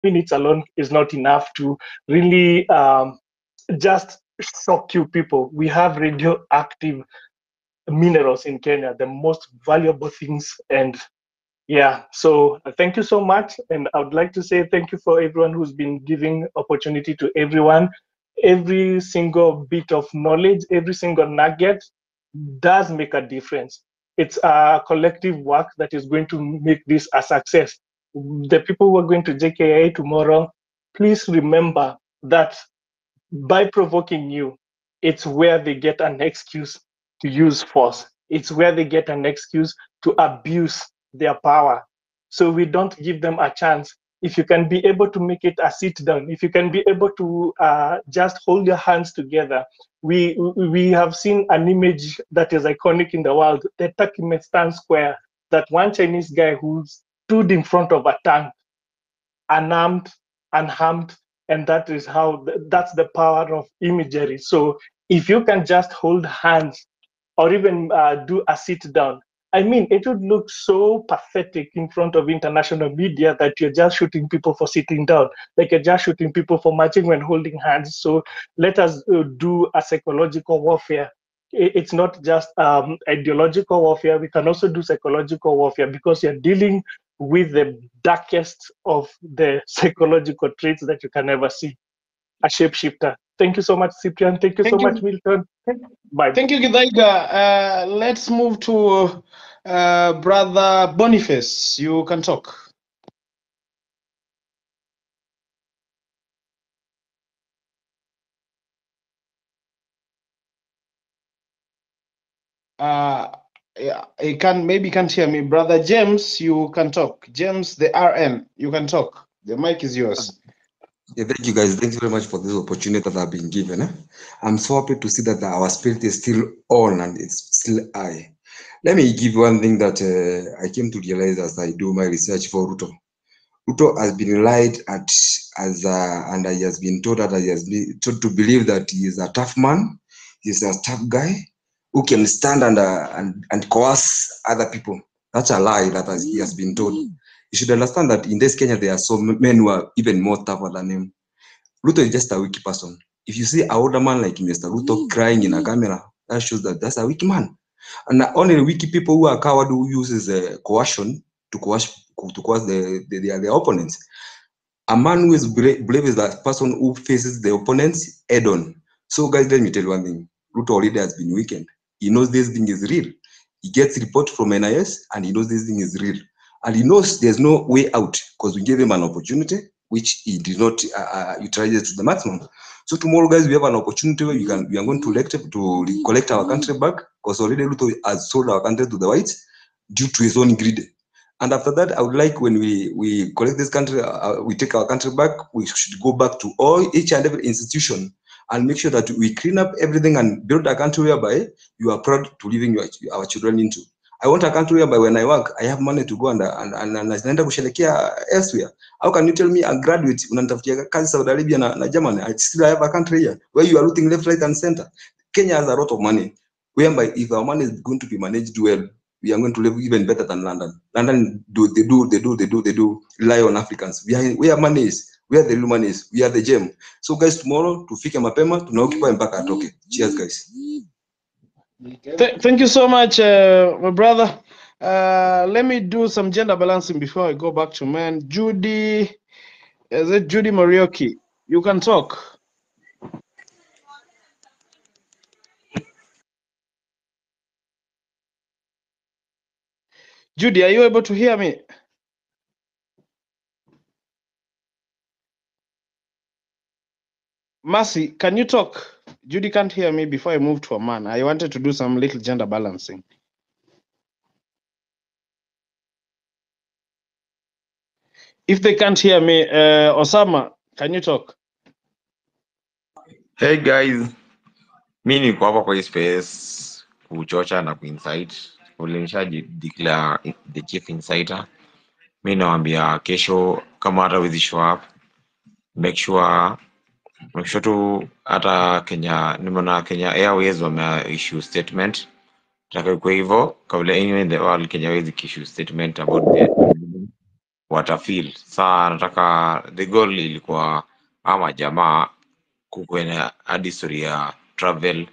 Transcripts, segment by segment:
minutes alone is not enough to really just shock you people. We have radioactive minerals in Kenya, the most valuable things. And yeah, so thank you so much. And I would like to say thank you for everyone who's been giving opportunity to everyone. Every single bit of knowledge, every single nugget does make a difference. It's a collective work that is going to make this a success. The people who are going to JKIA tomorrow, please remember that by provoking you, it's where they get an excuse to use force. It's where they get an excuse to abuse their power. So we don't give them a chance. If you can be able to make it a sit down, if you can be able to just hold your hands together, we have seen an image that is iconic in the world, the Turkmenistan Square, that one Chinese guy who stood in front of a tank, unarmed, unharmed, and that's the power of imagery. So if you can just hold hands or even do a sit down, I mean, it would look so pathetic in front of international media that you're just shooting people for sitting down, like you're just shooting people for marching when holding hands. So let us do a psychological warfare. It's not just ideological warfare. We can also do psychological warfare because you're dealing with the darkest of the psychological traits that you can ever see, a shapeshifter. Thank you so much, Cyprian. Thank you so much, Milton. Bye. Thank you, Githaiga. Let's move to Brother Boniface. You can talk. Yeah, he can't hear me. Brother James, you can talk. James, the RN, you can talk. The mic is yours. Yeah, thank you guys. Thanks very much for this opportunity that I've been given. I'm so happy to see that our spirit is still on and it's still high. Let me give one thing that I came to realize as I do my research for Ruto. Ruto has been lied at and he has been told that he has been told to believe that he is a tough man, he's a tough guy who can stand and coerce other people. That's a lie that he has been told. You should understand that in this Kenya there are some men who are even more tougher than him. Ruto is just a weak person. If you see an older man like Mr. Ruto crying in a camera, that shows that that's a weak man. And only weak people who are coward who uses coercion to coerce their opponents. A man who is brave is that person who faces the opponents head on. So guys, let me tell you one thing. Ruto already has been weakened. He knows this thing is real. He gets report from NIS and he knows this thing is real. And he knows there's no way out because we gave him an opportunity, which he did not utilize it to the maximum. So tomorrow, guys, we have an opportunity where we are going to collect our country back because already Ruto has sold our country to the whites due to his own greed. And after that, I would like when we collect this country, we take our country back, we should go back to each and every institution and make sure that we clean up everything and build a country whereby you are proud to leaving our children into. I want a country whereby when I work, I have money to go and naenda kusherekea elsewhere. How can you tell me a graduate unanitafutia kazi Saudi Arabia na Germany? I still have a country here where you are looting left, right, and center. Kenya has a lot of money, whereby if our money is going to be managed well, we are going to live even better than London. London they rely on Africans. Where money is, where the real money is, we are the gem. So guys, tomorrow tufike mapema, tunaokipa mpaka atoke. Cheers guys. Thank you so much, my brother. Let me do some gender balancing before I go back to men. Judy, is it Judy Morioki? You can talk. Judy, are you able to hear me? Mercy, can you talk? Judy can't hear me before I move to a man. I wanted to do some little gender balancing. If they can't hear me, Osama, can you talk? Hey guys, mi niko hapa kwa hii space kuchocha na kuinsight. Ulinishaji declare the chief insider. Mi nawaambia kesho kama hata wezi show up, make sure tu hata Kenya, nimeona Kenya Airways wame issue statement. Taka kwa hivyo kabla anywhere in the world Kenya Airways issue statement about the watafeel. Saa nataka the goal ilikuwa ama jamaa kukwena hadi story ya travel.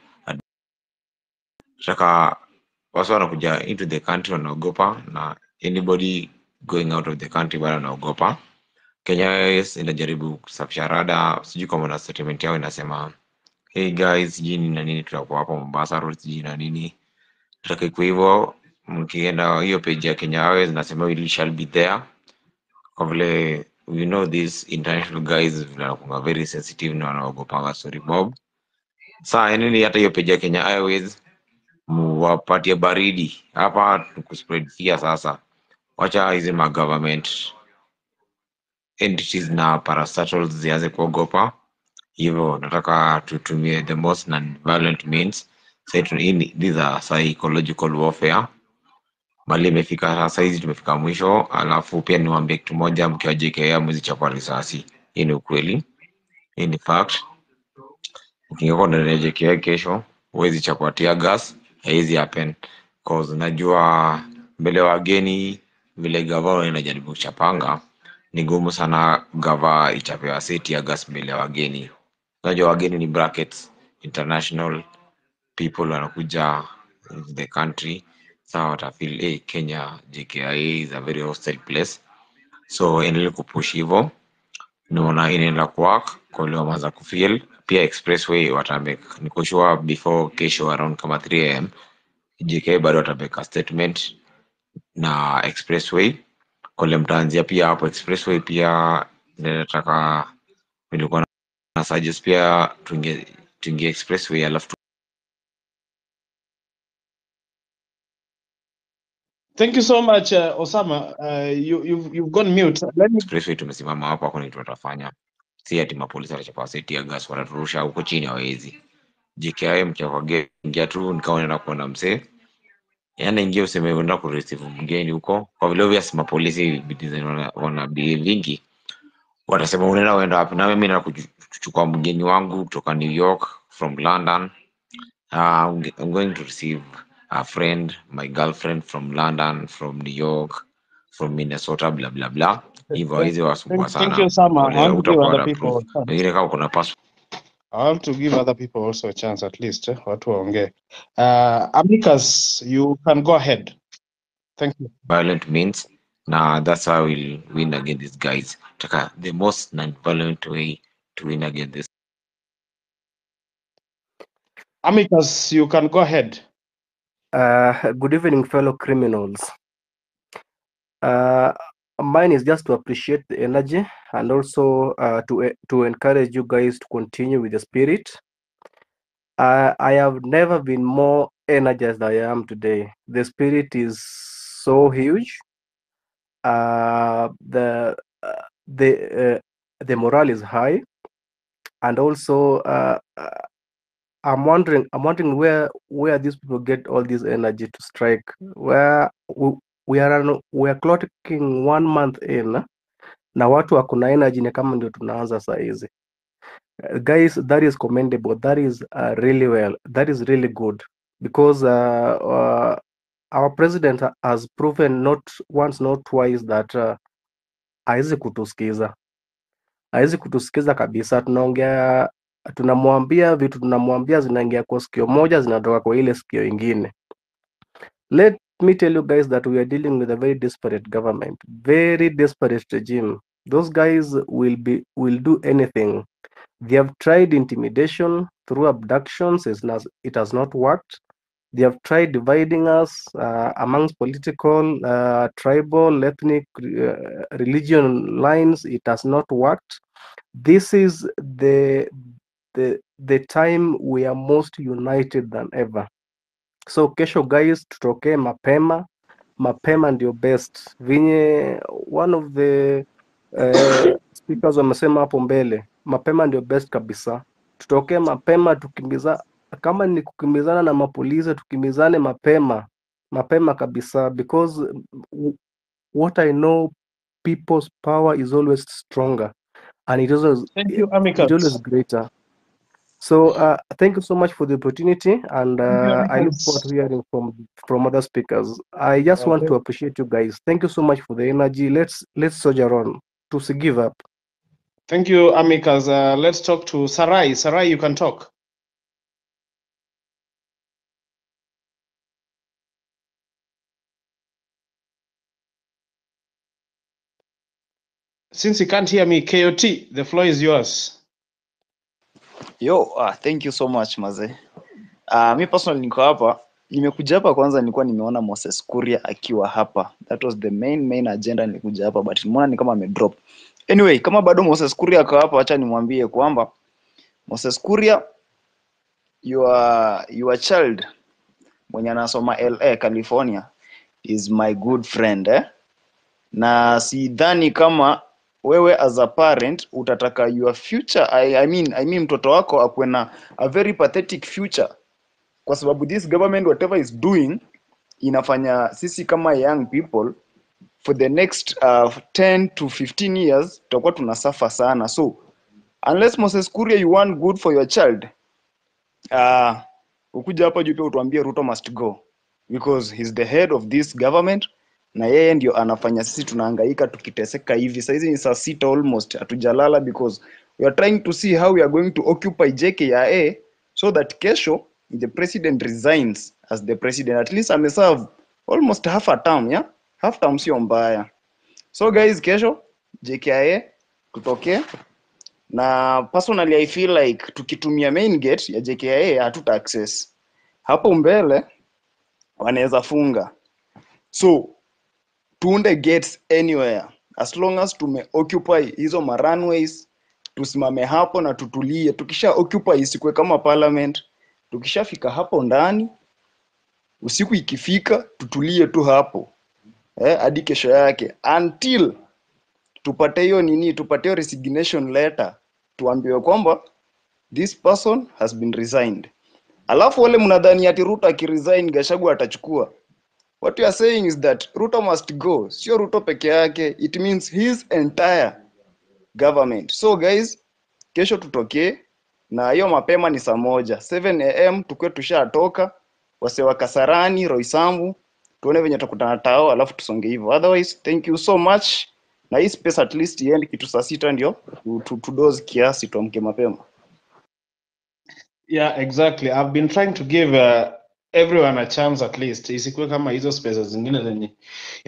Nataka watu wanakuja into the country wanaogopa, na anybody going out of the country bado wanaogopa. Kenya Airways inajaribu kusafisha rada, sijui kama na statement yao inasema hey guys, jini na nini, tutakuwa hapa Mombasa road, jini na nini. Nataka ikuwe hivyo, mkienda hiyo page ya Kenya Airways nasema we shall be there. Kwa vile we know these international guys wanakuwa very sensitive na wanaogopanga story mob. Saa nini hata hiyo page ya Kenya Airways muwapatie baridi hapa kuspread fear. Sasa wacha hizi government entities na parastatals zianze kuogopa hivyo. Nataka tutumie the most non-violent means. These are psychological warfare. Mali imefika sasa, hizi tumefika mwisho. Alafu pia niwaambie kitu moja, mkiwa JKIA mwezi chapa risasi. Hii ni ukweli, hii ni fact. Ukingekuwa ndani ya JKIA kesho huwezi chapa tear gas, haiwezi happen cause najua mbele wageni vile gava inajaribu kuchapanga ni gumu sana gava ichapewa seti ya gas mbele wageni. Unajua wageni ni brackets international people wanakuja into the country. Sawa, watafeel hey, Kenya JKIA is a very hostile place. So endelee kupush hivyo, naona inaenda kuwork kwa leo. Maanza kufeel pia expressway watamake, niko sure before kesho around kama 3 am JKIA bado watamake a statement na expressway kole mtaanzia pia hapo expressway. Pia nataka nilikuwa na suggest pia tuingie expressway alafu Thank you so much, Osama. You've gone mute. Let me... expressway tumesimama hapo, hakuna kitu tutafanya. Si ati mapolisi watachapa seti ya gas wataturusha huko chini, hawezi. JKIA mkiingia tu nikawa naenda kuona msee, yaani ingia useme unaenda kureceive mgeni huko, kwa vile obvious mapolisi wana believe vingi, watasema unaenda wapi, na mimi naenda kuchukua mgeni wangu kutoka New York from London. I'm going to receive a friend, my girlfriend from London, from New York, from Minnesota, blah blah blah. Hivyo hizi wasumbua Thank you, sana. Osama. I want to give Utakuwa other na people proof. a chance. Wengine kama kuna passport I want to give other people also a chance at least. Watu waongee. Amicus, you can go ahead. Thank you. violent means. Now that's how we'll win against these guys. Taka the most non-violent way to win against this. Amicus, you can go ahead. Good evening, fellow criminals. Mine is just to appreciate the energy and also to encourage you guys to continue with the spirit. I have never been more energized than I am today. The spirit is so huge. The morale is high, and also I'm wondering where these people get all this energy to strike. Where we are clocking 1 month in, na watu wakuna energy ni kama ndio tunaanza saa hizi. Guys, that is commendable. That is really well. That is really good, because our president has proven not once, not twice that haizi kutusikiza. Haizi kutusikiza kabisa. Tunamwambia vitu zinaingia kwa sikio moja, zinatoka kwa ile sikio ingine. Let me tell you guys that we are dealing with a very desperate government, very desperate regime. Those guys will do anything. They have tried intimidation through abductions. It has not worked. They have tried dividing us amongst political, tribal, ethnic, religion lines. It has not worked. This is the time we are most united than ever. So kesho guys, tutokee mapema ndio best. Vinye one of the speakers wamesema hapo mbele, mapema ndio best kabisa. Tutokee mapema, tukimbiza, kama ni kukimbizana na mapolisi tukimbizane mapema kabisa, because what I know, people's power is always stronger and it is Thank you, Amicus. always greater. So thank you so much for the opportunity, and I look forward to Americans. hearing from other speakers. I just want to appreciate you guys. Thank you so much for the energy. Let's soldier on to give up. Thank you, Amicas. Let's talk to Sarai. Sarai, you can talk. Since you can't hear me, KOT, the floor is yours. Yo, thank you so much maze. Mi personally niko hapa, nimekuja hapa kwanza, nilikuwa nimeona Moses Kuria akiwa hapa. That was the main agenda, nilikuja hapa but nimeona ni kama amedrop. Anyway, kama bado Moses Kuria ako hapa, acha nimwambie kwamba Moses Kuria, your child mwenye anasoma LA California is my good friend na sidhani kama wewe as a parent utataka your future I mean mtoto wako akuwe na a very pathetic future, kwa sababu this government whatever is doing inafanya sisi kama young people for the next 10 to 15 years tutakuwa tunasuffer sana. So unless Moses Kuria you want good for your child, ukuja hapa juu pia utuambie Ruto must go because he's the head of this government na yeye ndio anafanya sisi tunahangaika tukiteseka hivi. Sasa hizi ni saa 6 almost hatujalala because we are trying to see how we are going to occupy JKIA so that kesho the president resigns as the president. At least ameserve almost half a term, yeah? Half term sio mbaya. So guys, kesho JKIA tutokee, na personally I feel like tukitumia main gate ya JKIA hatuta access. Hapo mbele wanaweza funga. So tuunde gates anywhere as long as tume occupy hizo ma runways, tusimame hapo na tutulie. Tukisha occupy isikwe kama parliament, tukishafika hapo ndani usiku ikifika tutulie tu hapo hadi kesho yake until tupate hiyo nini, tupate hiyo resignation letter, tuambiwe kwamba this person has been resigned. Alafu wale mnadhani ati Ruto akiresign Gachagua atachukua. What you are saying is that Ruto must go. Sio Ruto peke yake, it means his entire government. So guys, kesho tutokee na hiyo mapema ni saa 7 am tukue tushatoka, wase wa Kasarani, Roysambu, tuone venye tutakutana tao alafu tusonge hivyo. Otherwise, thank you so much. Na hii space at least iende kitu saa 6 ndio tudoze kiasi tuamke mapema. Yeah, exactly. I've been trying to give everyone a chance at least. Isikuwe kama hizo spaces zingine zenye